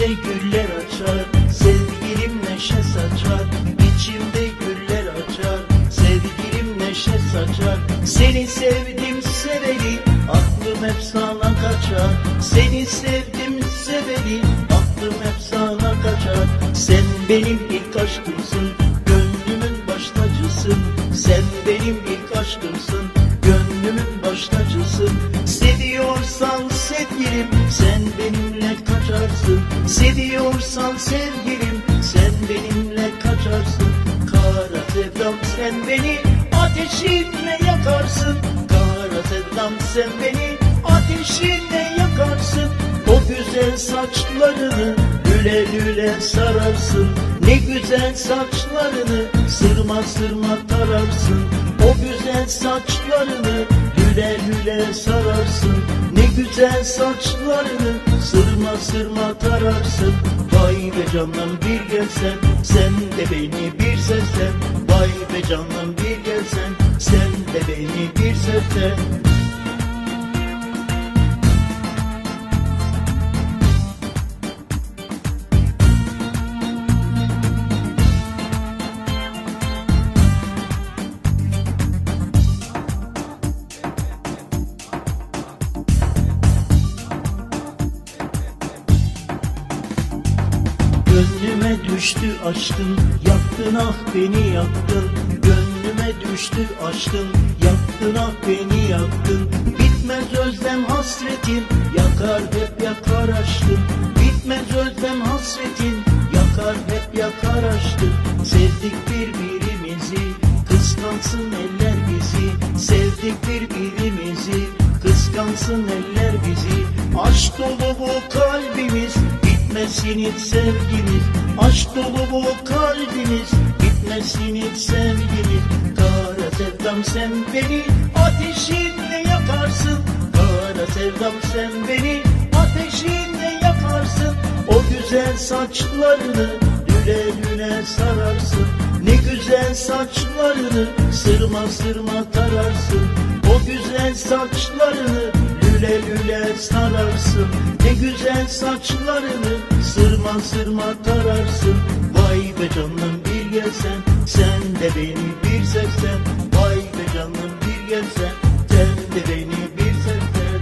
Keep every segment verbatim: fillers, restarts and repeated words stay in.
güller açar, sevgilim neşe saçar. İçimde güller açar, sevgilim neşe saçar. Seni sevdim seveli, aklım hep sana kaçar. Seni sevdim seveli, aklım hep sana kaçar. Sen benim ilk aşkımsın, gönlümün baş tacısın. Sen benim ilk aşkımsın, gönlümün baş tacısın. Seviyorsan sevgilim, sen benimle kaçarsın. Seviyorsan sevgilim, sen benimle kaçarsın. Kara sevdam sen beni ateşinle yakarsın. Kara sevdam sen beni ateşinle yakarsın. O güzel saçlarını lüle lüle sararsın. Ne güzel saçlarını sırma sırma tararsın. O güzel saçlarını lüle lüle sararsın. Ne güzel saçlarını sırma sırma tararsın. Vay be canım bir gelsen, sen de beni bir sevsen. Vay be canım bir gelsen, sen de beni bir sevsen. Gönlüme düştü aşkın, yaktın ah beni yaktın. Gönlüme düştü aşkın, yaktın ah beni yaktın. Bitmez özlem hasretin, yakar hep yakar aşkın. Bitmez özlem hasretin, yakar hep yakar aşkın. Sevdik birbirimizi, kıskansın eller bizi. Sevdik birbirimizi, kıskansın eller bizi. Aşk dolu bu kalbimiz, bitmesin hiç sevgimiz. Aşk dolu bu kalbimiz, bitmesin hiç sevgimiz. Kara sevdam sen beni ateşinle yakarsın. Kara sevdam sen beni ateşinle yakarsın. O güzel saçlarını lüle lüle sararsın. Ne güzel saçlarını sırma sırma tararsın. O güzel saçlarını lüle lüle sararsın. Ne güzel saçlarını sırma sırma tararsın. Vay be canım bir gelsen, sen de beni bir sevsen. Vay be canım bir gelsen, sen de beni bir sevsen.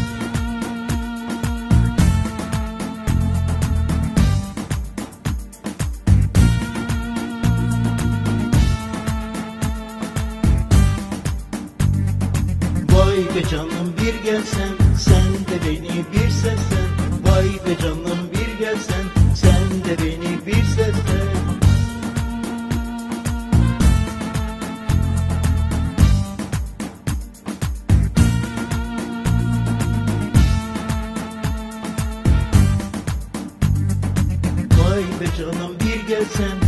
Vay be canım bir gelsen, sen de beni bir sevsen. Vay be canım bir gelsen, sen de beni bir sevsen. Vay be canım bir gelsen,